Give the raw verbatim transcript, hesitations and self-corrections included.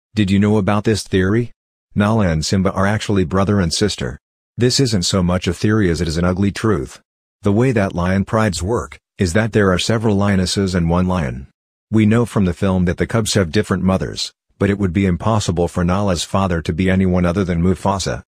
Did you know about this theory? Nala and Simba are actually brother and sister. This isn't so much a theory as it is an ugly truth. The way that lion prides work, is that there are several lionesses and one lion. We know from the film that the cubs have different mothers, but it would be impossible for Nala's father to be anyone other than Mufasa.